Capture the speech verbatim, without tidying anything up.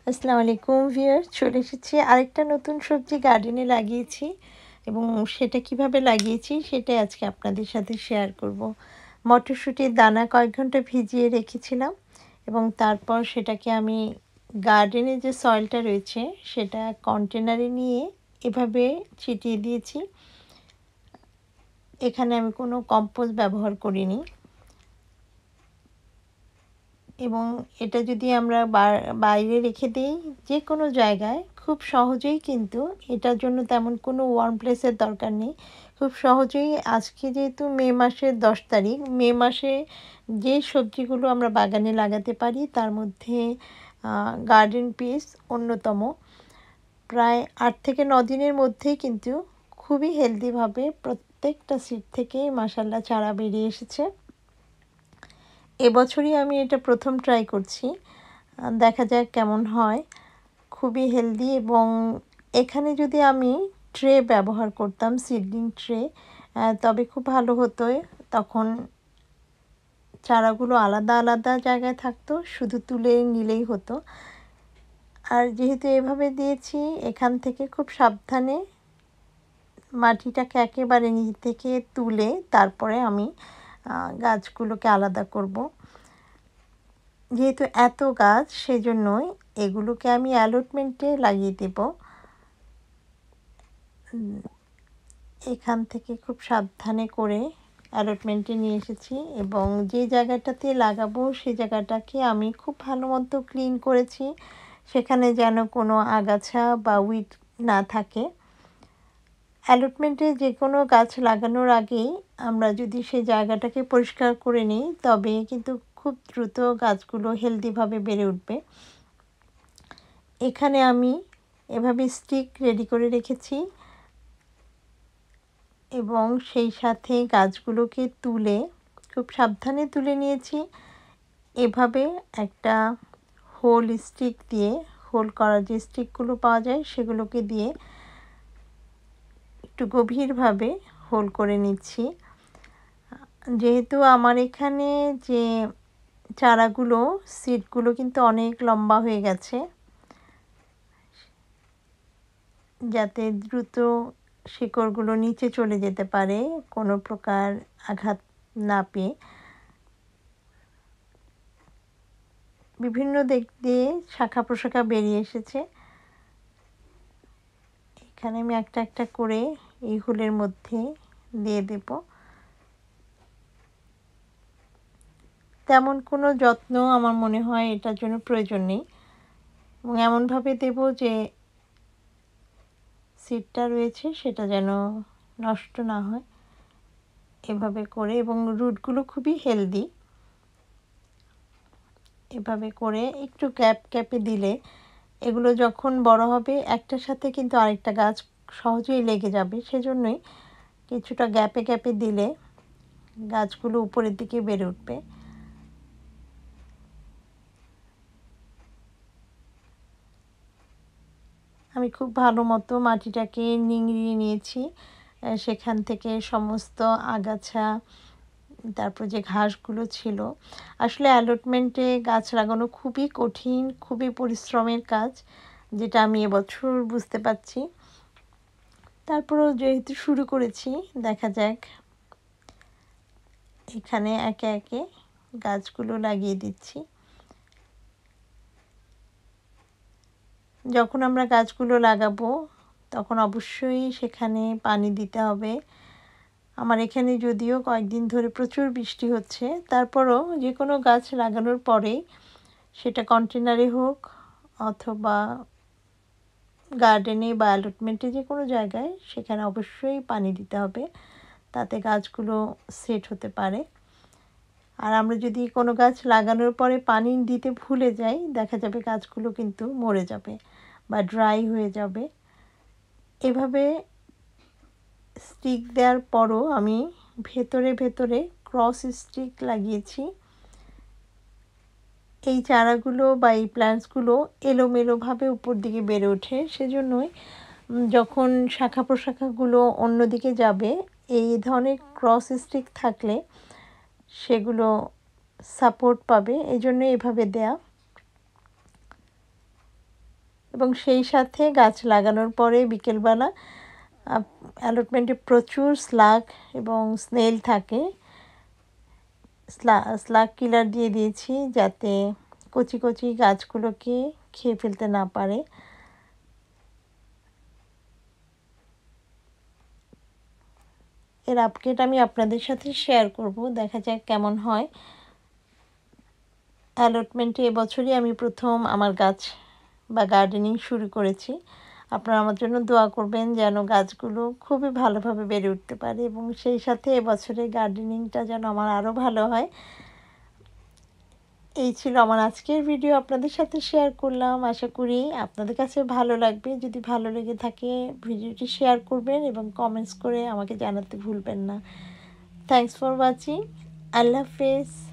আসসালামু আলাইকুম ভিউয়ার, চলে এসেছি আরেকটা নতুন সবজি গার্ডেনে লাগিয়েছি এবং সেটা কিভাবে লাগিয়েছি সেটাই আজকে আপনাদের সাথে শেয়ার করব। মটরশুঁটির দানা কয়েক ঘন্টা ভিজিয়ে রেখেছিলাম এবং তারপর সেটাকে আমি গার্ডেনে যে সয়েলটা রয়েছে সেটা কন্টেনারে নিয়ে এভাবে ছিটিয়ে দিয়েছি। এখানে আমি কোনো কম্পোস্ট ব্যবহার করিনি এবং এটা যদি আমরা বাইরে রেখে দিই যে কোনো জায়গায় খুব সহজেই, কিন্তু এটার জন্য তেমন কোনো ওয়ার্ম প্লেসের দরকার নেই। খুব সহজেই আজকে যেহেতু মে মাসের দশ তারিখ, মে মাসে যে সবজিগুলো আমরা বাগানে লাগাতে পারি তার মধ্যে গার্ডেন পিস অন্যতম। প্রায় আট থেকে ন দিনের মধ্যেই কিন্তু খুবই হেলদিভাবে প্রত্যেকটা সিড থেকেই মাশাআল্লাহ চারা বেরিয়ে এসেছে। এবছরই আমি এটা প্রথম ট্রাই করছি, দেখা যাক কেমন হয়। খুবই হেলদি এবং এখানে যদি আমি ট্রে ব্যবহার করতাম, সিডলিং ট্রে, তবে খুব ভালো হতো। তখন চারাগুলো আলাদা আলাদা জায়গায় থাকতো, শুধু তুলে নিলেই হতো। আর যেহেতু এভাবে দিয়েছি, এখান থেকে খুব সাবধানে মাটিটাকে একেবারে নিচ থেকে তুলে তারপরে আমি গাছগুলোকে আলাদা করব। যেহেতু এত গাছ, সেজন্যই এগুলোকে আমি অ্যালটমেন্টে লাগিয়ে দেব। এখান থেকে খুব সাবধানে করে অ্যালটমেন্টে নিয়ে এসেছি এবং যে জায়গাটাতে লাগাবো সেই জায়গাটাকে আমি খুব ভালো মতো ক্লিন করেছি, সেখানে যেন কোনো আগাছা বা উইড না থাকে। অ্যালটমেন্টে যে কোনো গাছ লাগানোর আগেই আমরা যদি সেই জায়গাটাকে পরিষ্কার করে নিই তবে কিন্তু খুব দ্রুত গাছগুলো হেলদিভাবে বেড়ে উঠবে। এখানে আমি এভাবে স্টিক রেডি করে রেখেছি এবং সেই সাথে গাছগুলোকে তুলে খুব সাবধানে তুলে নিয়েছি। এভাবে একটা হোল স্টিক দিয়ে, হোল করা যে স্টিকগুলো পাওয়া যায় সেগুলোকে দিয়ে একটু গভীরভাবে হোল করে নিচ্ছি। যেহেতু আমার এখানে যে চারাগুলো, সিডগুলো কিন্তু অনেক লম্বা হয়ে গেছে, যাতে দ্রুত শিকড়গুলো নিচে চলে যেতে পারে কোনো প্রকার আঘাত না পেয়ে। বিভিন্ন দিক দিয়ে শাখা প্রশাখা বেরিয়ে এসেছে। এখানে আমি একটা একটা করে এই হোলের মধ্যে দিয়ে দেব। তেমন কোনো যত্ন আমার মনে হয় এটার জন্য প্রয়োজন নেই এবং এমনভাবে দেব যে সিডটা রয়েছে সেটা যেন নষ্ট না হয়, এভাবে করে। এবং রুটগুলো খুবই হেলদি, এভাবে করে একটু গ্যাপ গ্যাপে দিলে এগুলো যখন বড় হবে একটার সাথে কিন্তু আরেকটা গাছ সহজেই লেগে যাবে। সেজন্যই কিছুটা গ্যাপে গ্যাপে দিলে গাছগুলো উপরের দিকে বেড়ে উঠবে। আমি খুব ভালো মতো মাটিটাকে নিংড়িয়ে নিয়েছি, সেখান থেকে সমস্ত আগাছা, তারপর যে ঘাসগুলো ছিল। আসলে অ্যালটমেন্টে গাছ লাগানো খুবই কঠিন, খুবই পরিশ্রমের কাজ, যেটা আমি এবছর বুঝতে পারছি। তারপরেও যেহেতু শুরু করেছি, দেখা যাক। এখানে একে একে গাছগুলো লাগিয়ে দিচ্ছি। যখন আমরা গাছগুলো লাগাবো তখন অবশ্যই সেখানে পানি দিতে হবে। আমার এখানে যদিও কয়েকদিন ধরে প্রচুর বৃষ্টি হচ্ছে, তারপরও যে কোনো গাছ লাগানোর পরে সেটা কন্টেনারে হোক অথবা গার্ডেনে বা অ্যালটমেন্টে যে কোনো জায়গায়, সেখানে অবশ্যই পানি দিতে হবে, তাতে গাছগুলো সেট হতে পারে। আর আমরা যদি কোনো গাছ লাগানোর পরে পানি দিতে ভুলে যাই, দেখা যাবে গাছগুলো কিন্তু মরে যাবে বা ড্রাই হয়ে যাবে। এভাবে স্টিক দেওয়ার পরও আমি ভেতরে ভেতরে ক্রস স্টিক লাগিয়েছি। এই চারাগুলো বা এই প্ল্যান্টসগুলো এলোমেলোভাবে উপর দিকে বেড়ে ওঠে, সেজন্যই যখন শাখা প্রশাখাগুলো অন্যদিকে যাবে এই ধরনের ক্রস স্টিক থাকলে সেগুলো সাপোর্ট পাবে, এই জন্য এভাবে দেয়া। এবং সেই সাথে গাছ লাগানোর পরে বিকেলবেলা অ্যালটমেন্টে প্রচুর স্লাগ এবং স্নেল থাকে। স্লাগ কিলার দিয়ে দিয়েছি যাতে কচি কচি গাছগুলোকে খেয়ে ফেলতে না পারে। এর আপডেট আমি আপনাদের সাথে শেয়ার করব, দেখা যাক কেমন হয়। অ্যালটমেন্টে এবছরই আমি প্রথম আমার গাছ বা গার্ডেনিং শুরু করেছি। আপনারা আমার জন্য দোয়া করবেন যেন গাছগুলো খুবই ভালোভাবে বেড়ে উঠতে পারে এবং সেই সাথে এবছরের গার্ডেনিংটা যেন আমার আরও ভালো হয়। এই ছিল আমার আজকের ভিডিও, আপনাদের সাথে শেয়ার করলাম। আশা করি আপনাদের কাছে ভালো লাগবে। যদি ভালো লেগে থাকে ভিডিওটি শেয়ার করবেন এবং কমেন্টস করে আমাকে জানাতে ভুলবেন না। Thanks for watching. আল্লাহ হাফেজ।